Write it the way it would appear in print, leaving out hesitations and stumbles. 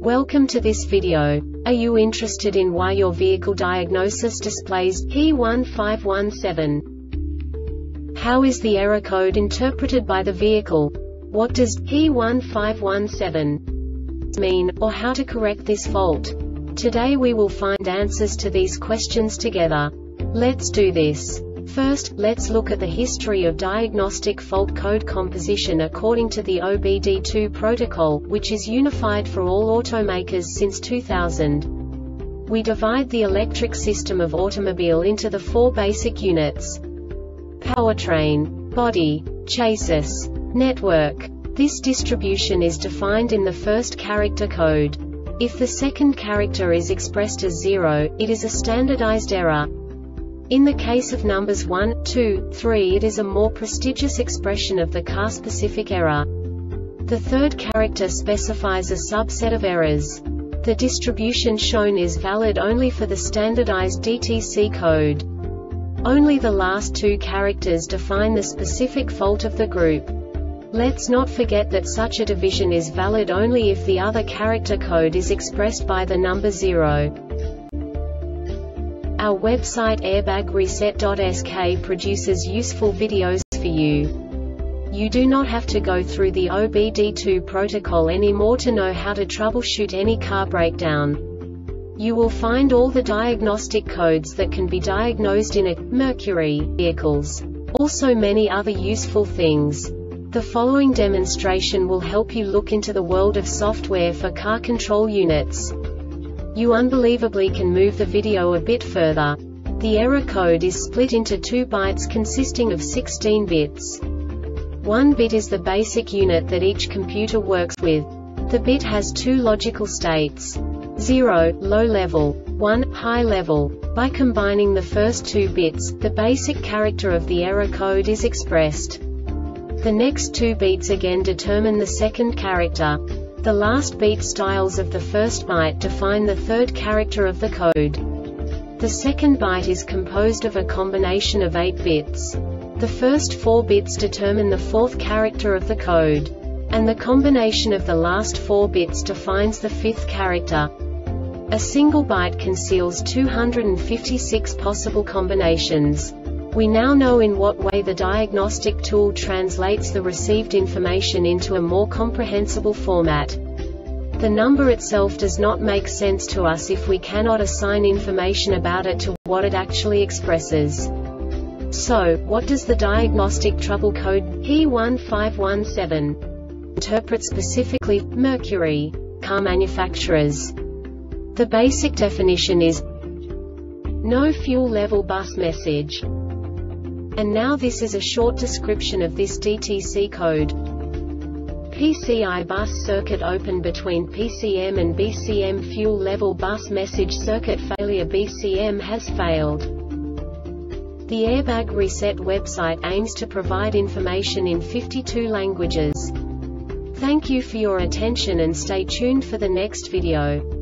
Welcome to this video. Are you interested in why your vehicle diagnosis displays P1517? How is the error code interpreted by the vehicle? What does P1517 mean, or how to correct this fault? Today we will find answers to these questions together. Let's do this. First, let's look at the history of diagnostic fault code composition according to the OBD2 protocol, which is unified for all automakers since 2000. We divide the electric system of automobile into the four basic units: powertrain, body, chassis, network. This distribution is defined in the first character code. If the second character is expressed as 0, it is a standardized error. In the case of numbers 1, 2, 3, it is a more prestigious expression of the car-specific error. The third character specifies a subset of errors. The distribution shown is valid only for the standardized DTC code. Only the last two characters define the specific fault of the group. Let's not forget that such a division is valid only if the other character code is expressed by the number 0. Our website airbagreset.sk produces useful videos for you. You do not have to go through the OBD2 protocol anymore to know how to troubleshoot any car breakdown. You will find all the diagnostic codes that can be diagnosed in a Mercury vehicles. Also many other useful things. The following demonstration will help you look into the world of software for car control units. You unbelievably can move the video a bit further. The error code is split into 2 bytes consisting of 16 bits. 1 bit is the basic unit that each computer works with. The bit has 2 logical states: 0, low level, 1, high level. By combining the first 2 bits, the basic character of the error code is expressed. The next 2 beats again determine the second character. The last beat styles of the first byte define the third character of the code. The second byte is composed of a combination of 8 bits. The first 4 bits determine the fourth character of the code. And the combination of the last 4 bits defines the fifth character. A single byte conceals 256 possible combinations. We now know in what way the diagnostic tool translates the received information into a more comprehensible format. The number itself does not make sense to us if we cannot assign information about it to what it actually expresses. So, what does the diagnostic trouble code P1517 interpret specifically for Mercury car manufacturers? The basic definition is no fuel level bus message. And now this is a short description of this DTC code. PCI bus circuit open between PCM and BCM fuel level bus message circuit failure. BCM has failed. The Airbag Reset website aims to provide information in 52 languages. Thank you for your attention and stay tuned for the next video.